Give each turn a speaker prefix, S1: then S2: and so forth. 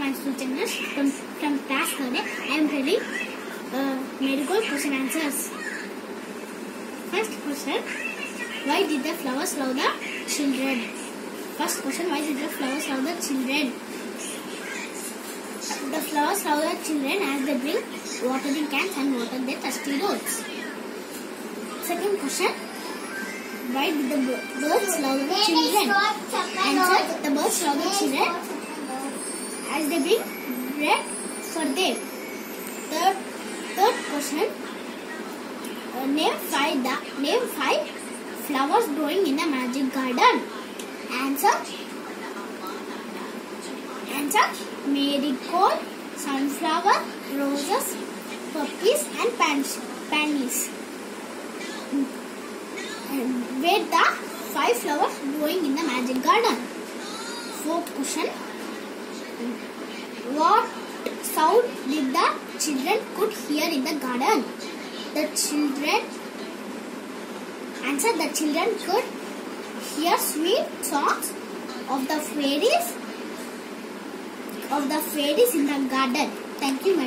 S1: thanks to channels from class 3rd. I am reading medical question answers. First question: why did the flowers love the children? First question: why did the flowers love the children? The flowers love the children as they bring watering cans and water their thirsty roots. Second question: why did the birds love the children? Answer: the birds love the children as they bring bread for them. Third question: name five flowers growing in the magic garden. Answer: marigold, sunflower, roses, poppies and pansies. Where the 5 flowers growing in the magic garden. Fourth question: what sound did the children could hear in the garden? The children could hear sweet songs of the fairies in the garden. Thank you.